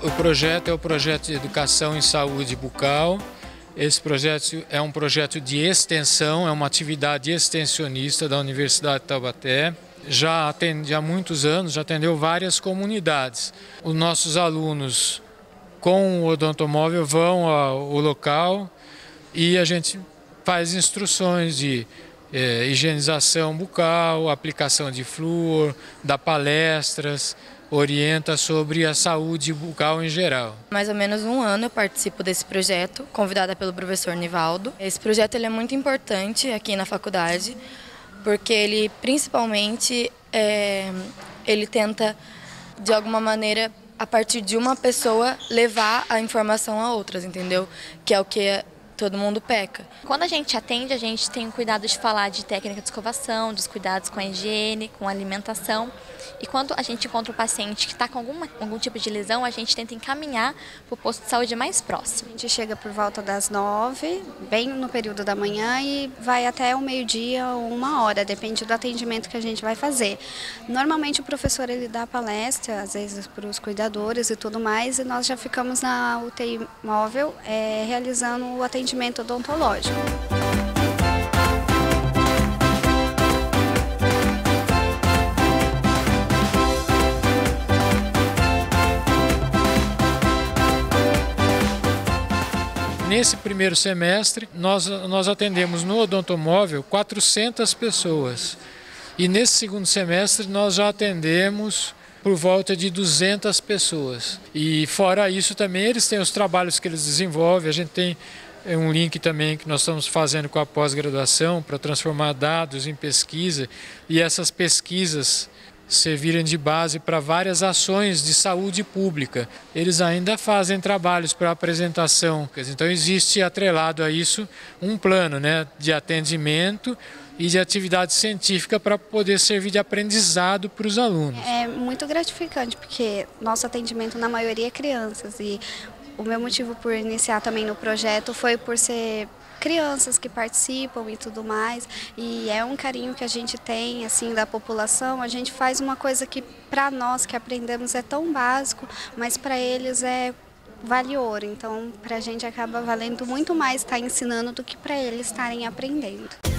O projeto é o projeto de educação em saúde bucal. Esse projeto é um projeto de extensão, é uma atividade extensionista da Universidade de Taubaté. Já atende há muitos anos, já atendeu várias comunidades. Os nossos alunos com o odontomóvel vão ao local e a gente faz instruções de higienização bucal, aplicação de flúor, dá palestras, orienta sobre a saúde bucal em geral. Mais ou menos um ano eu participo desse projeto, convidada pelo professor Nivaldo. Esse projeto ele é muito importante aqui na faculdade, porque ele principalmente ele tenta, de alguma maneira, a partir de uma pessoa, levar a informação a outras, entendeu? Que é o que todo mundo peca. Quando a gente atende, a gente tem o cuidado de falar de técnica de escovação, dos cuidados com a higiene, com a alimentação. E quando a gente encontra o paciente que está com algum tipo de lesão, a gente tenta encaminhar para o posto de saúde mais próximo. A gente chega por volta das 9, bem no período da manhã, e vai até o meio-dia ou 1 hora, depende do atendimento que a gente vai fazer. Normalmente o professor ele dá palestra, às vezes para os cuidadores e tudo mais, e nós já ficamos na UTI móvel realizando o atendimento odontológico. Nesse primeiro semestre, nós atendemos no odontomóvel 400 pessoas. E nesse segundo semestre, nós já atendemos por volta de 200 pessoas. E fora isso também, eles têm os trabalhos que eles desenvolvem. A gente tem um link também que nós estamos fazendo com a pós-graduação para transformar dados em pesquisa. E essas pesquisas servirem de base para várias ações de saúde pública. Eles ainda fazem trabalhos para apresentação, então existe atrelado a isso um plano, né, de atendimento e de atividade científica para poder servir de aprendizado para os alunos. É muito gratificante porque nosso atendimento na maioria é crianças, e o meu motivo por iniciar também no projeto foi por ser crianças que participam e tudo mais, e é um carinho que a gente tem assim da população. A gente faz uma coisa que para nós que aprendemos é tão básico, mas para eles vale ouro. Então para a gente acaba valendo muito mais estar ensinando do que para eles estarem aprendendo.